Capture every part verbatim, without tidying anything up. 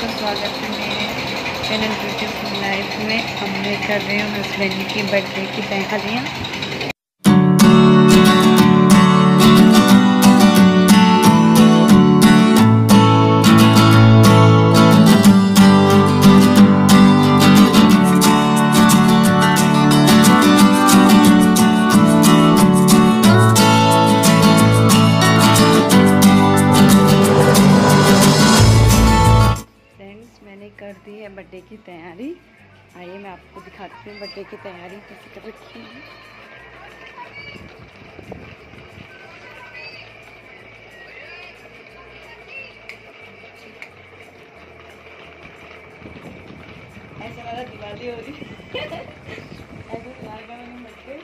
का स्वागत है मेरे चैनल ब्यूटीफुल लाइफ में। अब मैं कर रही हूँ हस्बैंड की बर्थडे की तैयारियाँ। मैंने कर दी है बर्थडे की तैयारी। आइए मैं आपको दिखाती हूँ बर्थडे की तैयारी कैसे कर रखी है। ऐसा वाला दिवाली हो रही है। ऐसे मैंने बर्थडे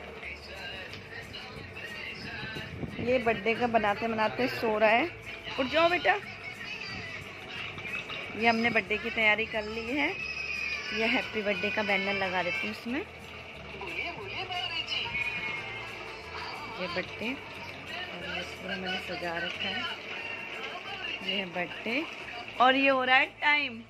ये बर्थडे का बनाते बनाते सो रहा है। उठ जाओ बेटा। ये हमने बर्थडे की तैयारी कर ली है। ये हैप्पी बर्थडे का बैनर लगा देती हूँ इसमें। ये बर्थडे और ये पूरा मैंने सजा रखा है। ये है बर्थडे और ये हो रहा है टाइम।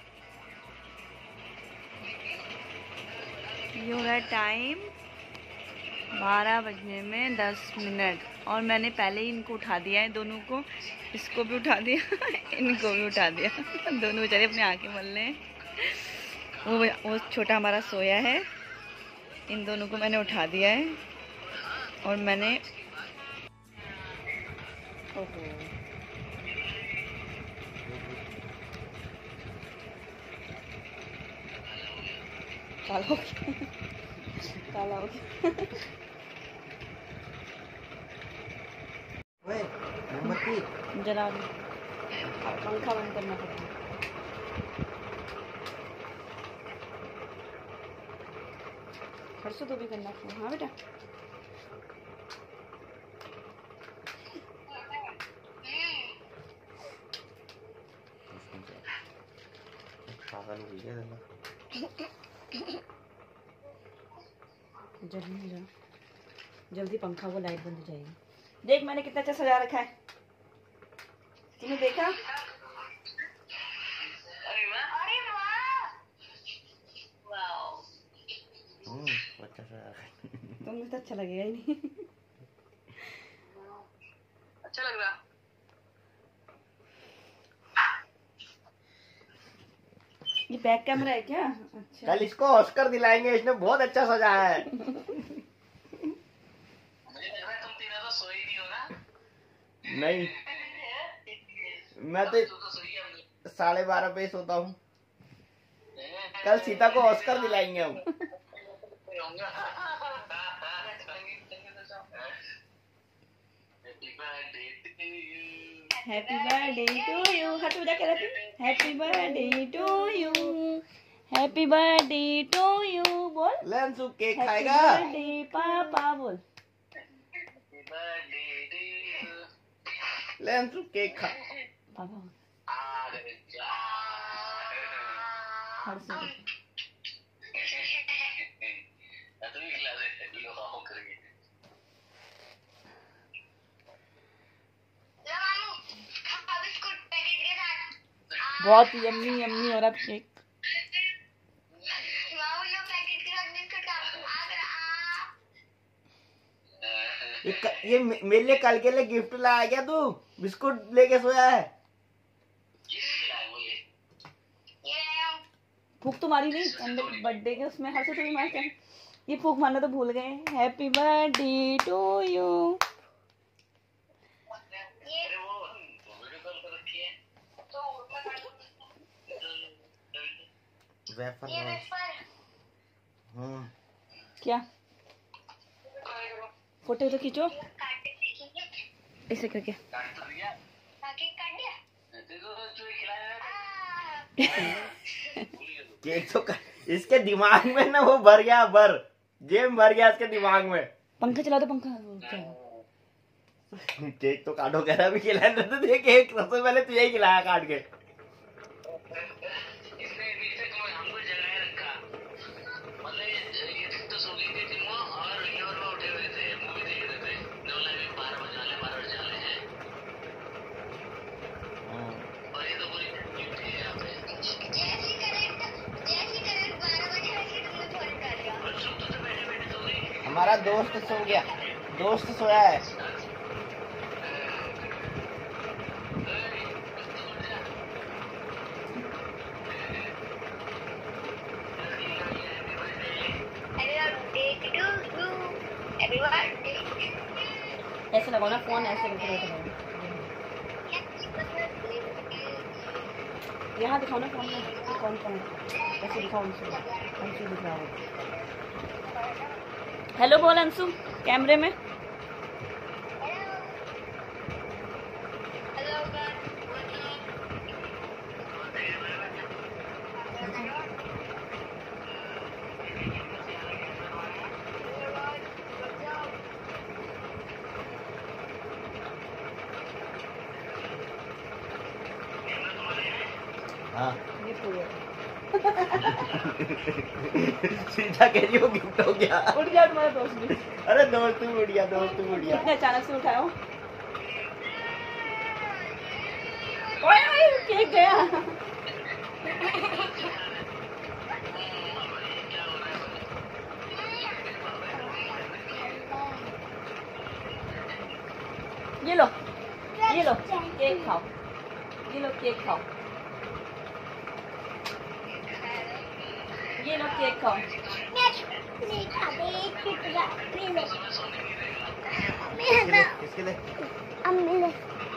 ये हो रहा है टाइम बारह बजने में दस मिनट और मैंने पहले ही इनको उठा दिया है, दोनों को। इसको भी उठा दिया इनको भी उठा दिया। दोनों बेचारे अपने आँखें मल रहे हैं। वो वो छोटा हमारा सोया है। इन दोनों को मैंने उठा दिया है और मैंने ओहो काला हो गया काला हो गया। जला पंखा बंद करना पड़ता है। परसों तो भी करना था। हाँ बेटा जल्दी जा, जल्दी पंखा वो लाइट बंद हो जाएगी। देख मैंने कितना अच्छा सजा रखा है, तूने देखा? अरे वाह अरे वाह वाओ अच्छा सजा रखा है। तुमने तो अच्छा लगेगा ही नहीं। अच्छा लग रहा। ये बैक कैमरा है क्या? अच्छा कल इसको ऑस्कर दिलाएंगे, इसने बहुत अच्छा सजाया है। नहीं मैं तो साढ़े बारह पे सोता हूँ। कल सीता को ऑस्कर दिलाएंगे हम। Happy birthday to you. हाथ उठा के रखी। Happy birthday to you, happy birthday to you. बोल लेंसू केक खाएगा। हैप्पी बर्थडे पापा बोल। लेंसू केक खा पापा बहुत यम्मी यम्मी हो रहा केक। ये, ये मेरे लिए कल के लिए गिफ्ट लाया क्या तू? बिस्कुट लेके सोया है। फूक तो मारी नहीं अंदर बर्थडे के उसमें। हर से थोड़ी मारते हैं। ये फूक मारना तो भूल गए। Happy birthday to you. क्या फोटो तो खींचो ऐसे करके। केक तो कर, इसके दिमाग में ना वो भर गया, भर जेम भर गया इसके दिमाग में। पंखा चला दो पंखा। केक तो काटो कह रहा भी खिलाया तो दे। केक सबसे पहले तुझे ही खिलाया काट के। हमारा दोस्त सो गया, दोस्त सोया है। ऐसे लगाओ ना फोन, ऐसे करके लगाओ। यहाँ दिखाओ ना फोन में कौन कौन है, ऐसे दिखाओ अंशु, अंशु दिखाओ। हेलो बोल अंशु कैमरे में। हाँ ये पूरे सीधा कह रही हो गिफ्ट हो गया। उठ गया तुम्हारा दोस्त भी। अरे दोस्त भी उड़ गया, दोस्त भी उड़ गया। इतने अचानक से उठाओ। ओए ओए केक गया। ये लो ये लो केक खाओ, ये लो केक खाओ, ये लो केक खाओ। किसके लिए? अम्मी